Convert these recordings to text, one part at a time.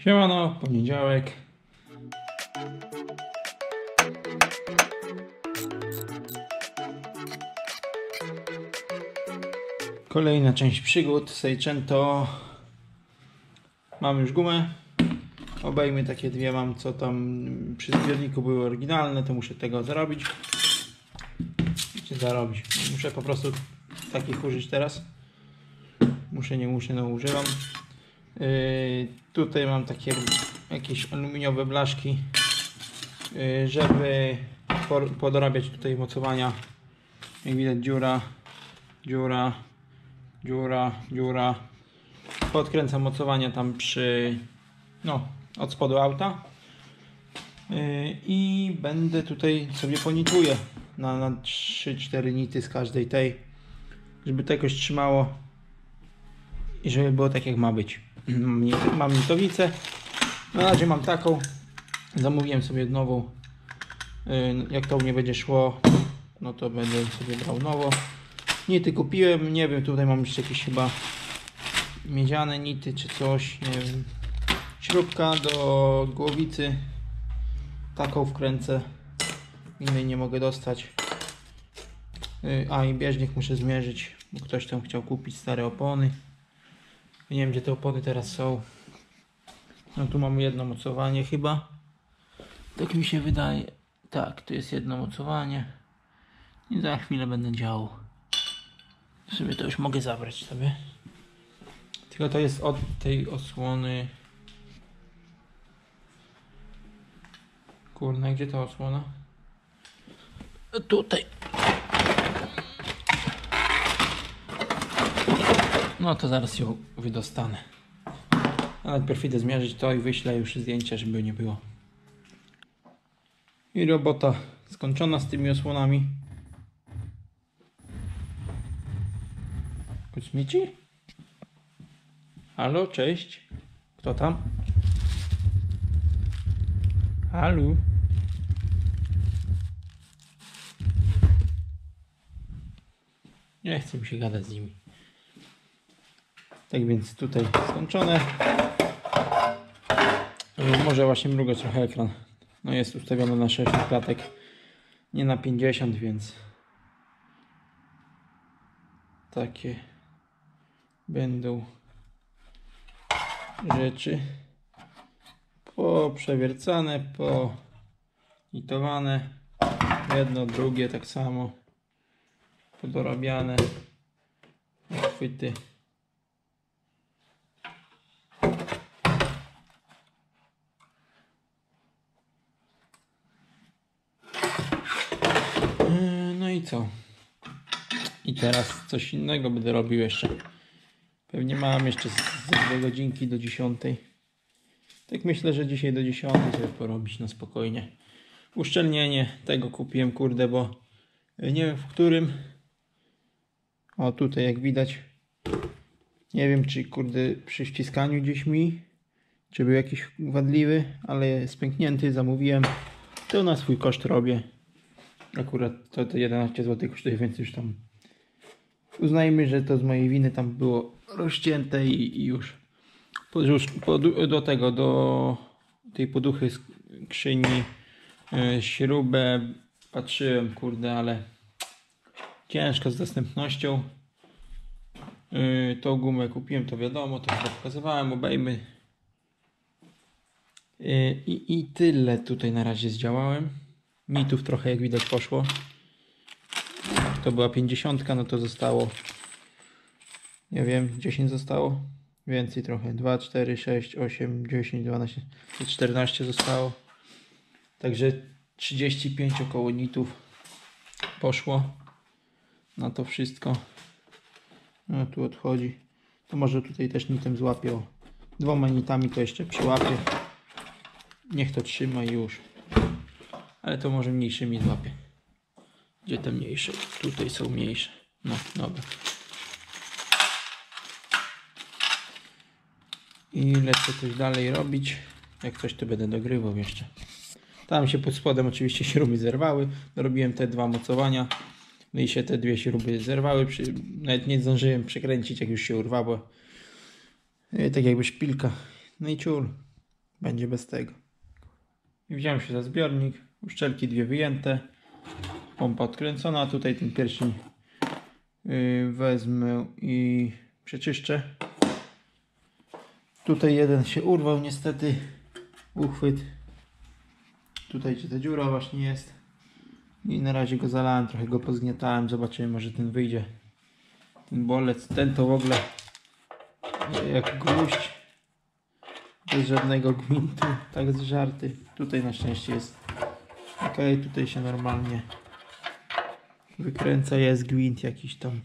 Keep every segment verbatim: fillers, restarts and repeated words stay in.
Siemano, poniedziałek. Kolejna część przygód Seicento. Mam już gumę. Obejmy takie dwie mam, co tam przy zbiorniku były oryginalne, to muszę tego zarobić. Muszę zarobić. Muszę po prostu takich użyć teraz. Muszę, nie muszę, no używam. Yy, tutaj mam takie jakieś aluminiowe blaszki, yy, żeby podorabiać tutaj mocowania. Jak widać dziura, dziura, dziura, dziura. Podkręcam mocowania tam przy, no, od spodu auta. Yy, I będę tutaj sobie ponituję na, na trzy cztery nity z każdej tej, żeby to jakoś trzymało i żeby było tak jak ma być. Mam nitowicę, na razie mam taką, zamówiłem sobie nową. Jak to u mnie będzie szło, no to będę sobie brał nowo. Nity kupiłem, nie wiem, tutaj mam jeszcze jakieś chyba miedziane nity czy coś, nie wiem. Śrubka do głowicy, taką wkręcę, innej nie mogę dostać. A i bieżnik muszę zmierzyć, bo ktoś tam chciał kupić stare opony. Nie wiem, gdzie te opony teraz są. No tu mamy jedno mocowanie chyba. Tak mi się wydaje. Tak, tu jest jedno mocowanie. I za chwilę będę działał. Sobie to już mogę zabrać sobie. Tylko to jest od tej osłony. Kurna, gdzie ta osłona? Tutaj. No to zaraz ją wydostanę. A najpierw idę zmierzyć to i wyślę już zdjęcia, żeby nie było. I robota skończona z tymi osłonami. Kosmici? Halo, cześć. Kto tam? Halo. Nie chcę mi się gadać z nimi. Tak więc tutaj skończone. Może właśnie mrugać trochę ekran. No jest ustawiony na sześć klatek, nie na pięćdziesiąt, więc takie będą rzeczy poprzewiercane, ponitowane. Jedno, drugie tak samo. Podorabiane. Chwyty. No i co? I teraz coś innego będę robił jeszcze. Pewnie mam jeszcze z dwie godzinki do dziesiątej. Tak myślę, że dzisiaj do dziesiątej sobie porobić na spokojnie. Uszczelnienie tego kupiłem, kurde, bo nie wiem w którym. O, tutaj jak widać. Nie wiem, czy kurde przy wciskaniu gdzieś mi, czy był jakiś wadliwy, ale jest pęknięty, zamówiłem. To na swój koszt robię. Akurat to, to jedenaście złotych kosztuje, więc już tam uznajmy, że to z mojej winy tam było rozcięte i, i już pod, pod, do tego, do tej poduchy skrzyni yy, śrubę patrzyłem, kurde, ale ciężko z dostępnością. Yy, tą gumę kupiłem, to wiadomo, to chyba pokazywałem, obejmy. Yy, i, I tyle tutaj na razie zdziałałem. Mitów trochę jak widać poszło. To była pięćdziesiątka, no to zostało, nie wiem, dziesięć zostało. Więcej trochę. dwa, cztery, sześć, osiem, dziesięć, dwanaście, czternaście zostało. Także trzydzieści pięć około nitów poszło na to wszystko. No tu odchodzi. To może tutaj też nitem złapię. O, dwoma nitami to jeszcze przyłapię. Niech to trzyma i już. Ale to może mniejszymi złapię. Gdzie te mniejsze? Tutaj są mniejsze. No, dobra. I lecę coś dalej robić. Jak coś to będę dogrywał jeszcze. Tam się pod spodem oczywiście śruby zerwały. Dorobiłem te dwa mocowania. No i się te dwie śruby zerwały. Przy... Nawet nie zdążyłem przekręcić, jak już się urwało. Tak jakby szpilka. No i ciul. będzie bez tego. I wziąłem się za zbiornik, uszczelki dwie wyjęte, pompa odkręcona, a tutaj ten pierścień yy, wezmę i przeczyszczę. Tutaj jeden się urwał niestety, uchwyt. Tutaj gdzie ta dziura właśnie jest. I na razie go zalałem, trochę go pozgniatałem, zobaczymy, może ten wyjdzie. Ten bolec, ten to w ogóle jak gwóźdź. Bez żadnego gwintu, tak zżarty. Tutaj na szczęście jest ok, tutaj się normalnie wykręca, jest gwint jakiś tam.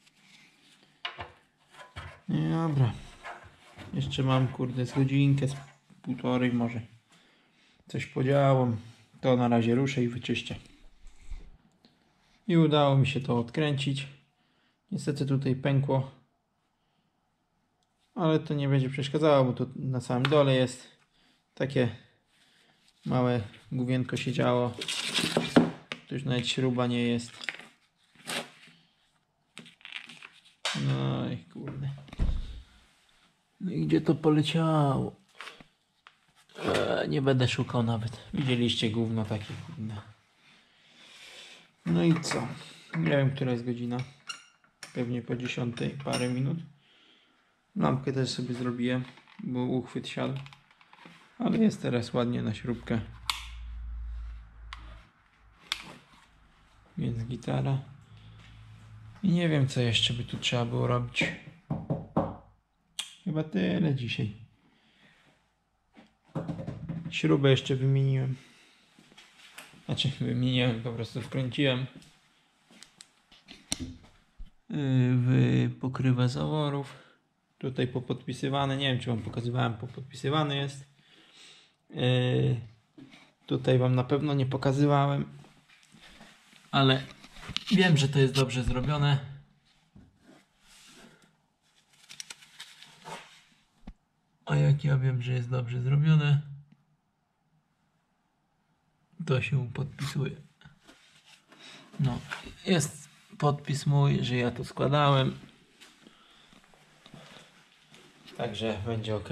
No dobra. Jeszcze mam kurde z godzinkę, z półtorej może. Coś podziałam. To na razie ruszę i wyczyszczę. I udało mi się to odkręcić. Niestety tutaj pękło. Ale to nie będzie przeszkadzało, bo tu na samym dole jest takie małe główienko siedziało. Tu już nawet śruba nie jest. No i kurde. No i gdzie to poleciało? Eee, nie będę szukał nawet. Widzieliście gówno takie kurde. No i co? Nie wiem, która jest godzina. Pewnie po dziesiątej parę minut. Lampkę też sobie zrobiłem, bo uchwyt siadł. Ale jest teraz ładnie na śrubkę. Więc gitara. I nie wiem, co jeszcze by tu trzeba było robić. Chyba tyle dzisiaj. Śrubę jeszcze wymieniłem. Znaczy wymieniłem, po prostu wkręciłem w pokrywę zaworów. Tutaj popodpisywane, nie wiem czy wam pokazywałem, popodpisywany jest. Yy, tutaj wam na pewno nie pokazywałem, ale wiem, że to jest dobrze zrobione. A jak ja wiem, że jest dobrze zrobione, to się podpisuje. No, jest podpis mój, że ja to składałem. Także będzie ok.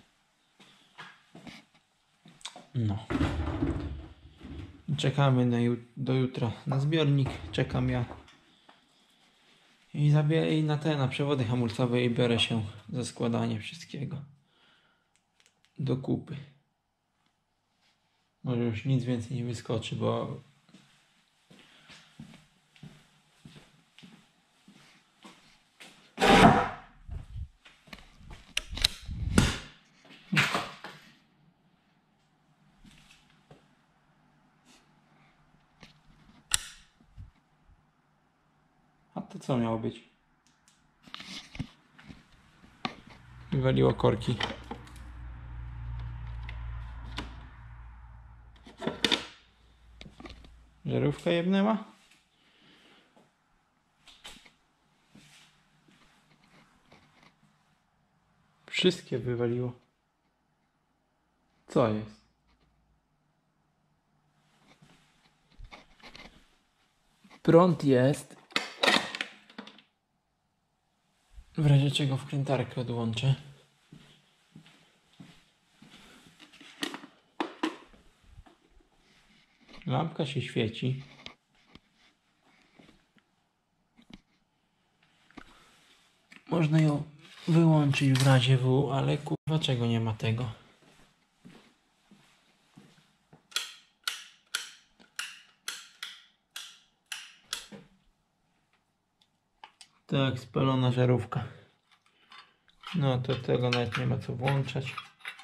No. Czekamy na jut do jutra na zbiornik. Czekam ja. I zabiorę i na te, na przewody hamulcowe i biorę się za składanie wszystkiego do kupy. Może już nic więcej nie wyskoczy, bo a to co miało być? Wywaliło korki. Żarówka jebnęła? Wszystkie wywaliło. Co jest? Prąd jest. W razie czego wkrętarkę odłączę. Lampka się świeci. Można ją wyłączyć w razie W, ale kurwa czego nie ma tego? Tak, spalona żarówka. No to tego nawet nie ma co włączać.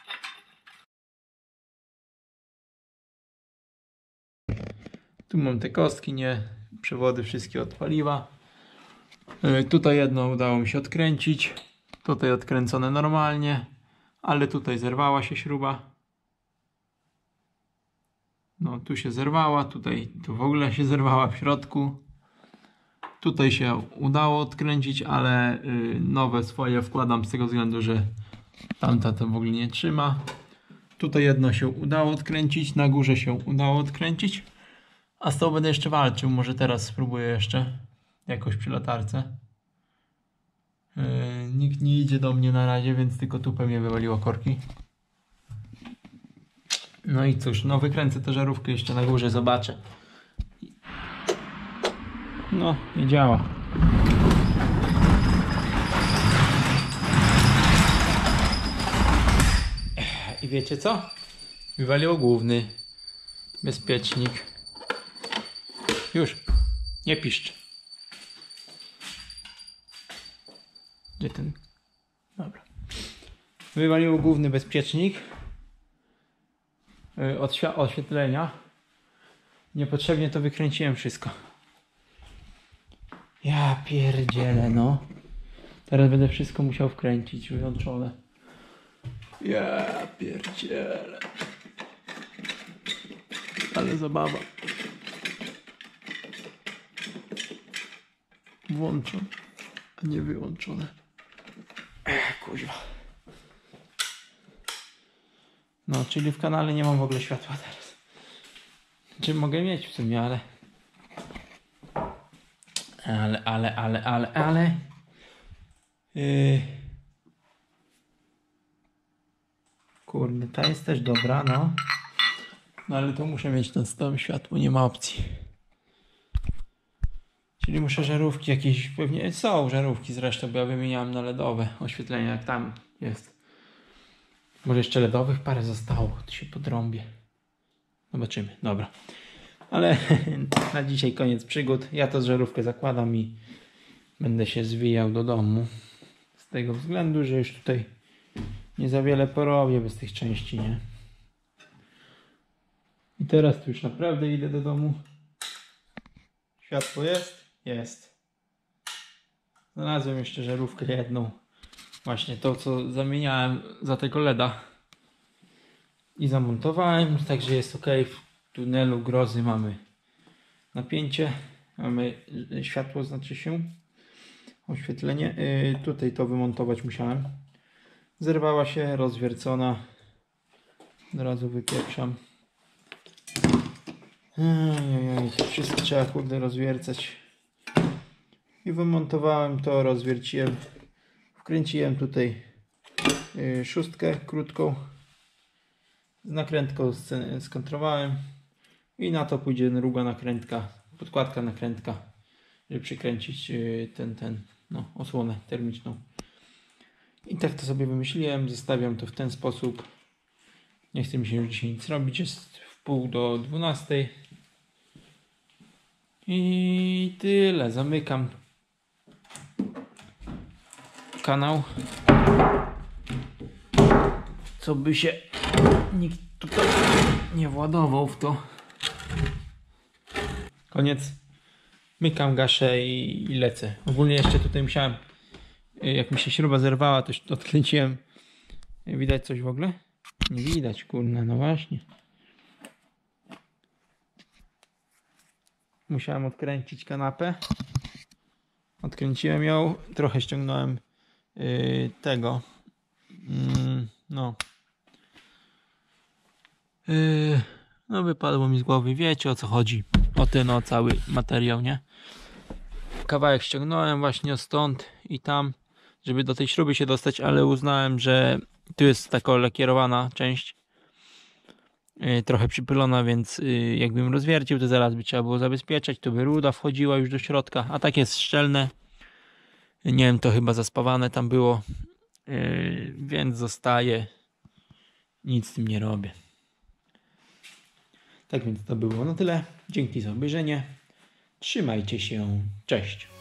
Tu mam te kostki, nie? Przewody wszystkie od paliwa. Yy, tutaj jedno udało mi się odkręcić. Tutaj odkręcone normalnie. Ale tutaj zerwała się śruba. No tu się zerwała. Tutaj tu w ogóle się zerwała w środku. Tutaj się udało odkręcić, ale yy, nowe swoje wkładam z tego względu, że tamta to w ogóle nie trzyma. Tutaj jedno się udało odkręcić. Na górze się udało odkręcić. A z tą będę jeszcze walczył. Może teraz spróbuję jeszcze jakoś przy latarce. Yy, nikt nie idzie do mnie na razie, więc tylko tu pewnie wywaliło korki. No i cóż, no wykręcę tę żarówkę jeszcze na górze, zobaczę. No i działa. I wiecie co? Wywaliło główny bezpiecznik. Już, nie piszcz. Gdzie ten? Dobra. Wywaliło główny bezpiecznik od oświetlenia. Niepotrzebnie to wykręciłem wszystko. Ja pierdzielę, no. Teraz będę wszystko musiał wkręcić, wyłączone. Ja pierdzielę. Ale zabawa. Włączone, a nie wyłączone. Ech, kuźwa. No, czyli w kanale nie mam w ogóle światła teraz. Czy mogę mieć w sumie, ale... Ale, ale, ale, ale, ale... Yy... Kurde, ta jest też dobra, no. No ale to muszę mieć na stałe światło, nie ma opcji. Czyli muszę żarówki jakieś, pewnie są żarówki zresztą, bo ja wymieniałem na ledowe oświetlenie, jak tam jest. Może jeszcze ledowych parę zostało, to się podrąbię. Zobaczymy, dobra. Ale na dzisiaj koniec przygód. Ja to żarówkę zakładam i będę się zwijał do domu. Z tego względu, że już tutaj nie za wiele porobię bez tych części, nie? I teraz tu już naprawdę idę do domu. Światło jest? Jest. Znalazłem jeszcze żarówkę jedną. Właśnie to, co zamieniałem za tego leda. I zamontowałem, także jest ok. W tunelu grozy mamy napięcie. Mamy światło, znaczy się. Oświetlenie. Yy, tutaj to wymontować musiałem. Zerwała się, rozwiercona. Od razu wypieprzam. Ojej, to wszystko trzeba kurde rozwiercać. I wymontowałem to, rozwierciłem. Wkręciłem tutaj yy, szóstkę krótką. Z nakrętką skontrowałem. I na to pójdzie druga nakrętka, podkładka nakrętka, żeby przykręcić yy, ten, ten, no, osłonę termiczną. I tak to sobie wymyśliłem. Zostawiam to w ten sposób. Nie chcę mi się już dzisiaj nic robić. Jest w pół do dwunastej. I tyle. Zamykam kanał. Co by się nikt tutaj nie władował w to. Koniec. Mykam, gaszę i, i lecę. Ogólnie jeszcze tutaj musiałem, jak mi się śruba zerwała, to odkręciłem. Widać coś w ogóle? Nie widać, kurna, no właśnie. Musiałem odkręcić kanapę. Odkręciłem ją, trochę ściągnąłem yy, tego. Yy, no. Yy, no wypadło mi z głowy, wiecie o co chodzi. O ten, o cały materiał, nie? Kawałek ściągnąłem właśnie stąd i tam, żeby do tej śruby się dostać, ale uznałem, że tu jest taka lakierowana część. Yy, trochę przypylona, więc yy, jakbym rozwiercił, to zaraz by trzeba było zabezpieczać, to by ruda wchodziła już do środka, a tak jest szczelne. Nie wiem, to chyba zaspawane tam było, yy, więc zostaje. Nic z tym nie robię. Tak więc to było na tyle. Dzięki za obejrzenie. Trzymajcie się. Cześć.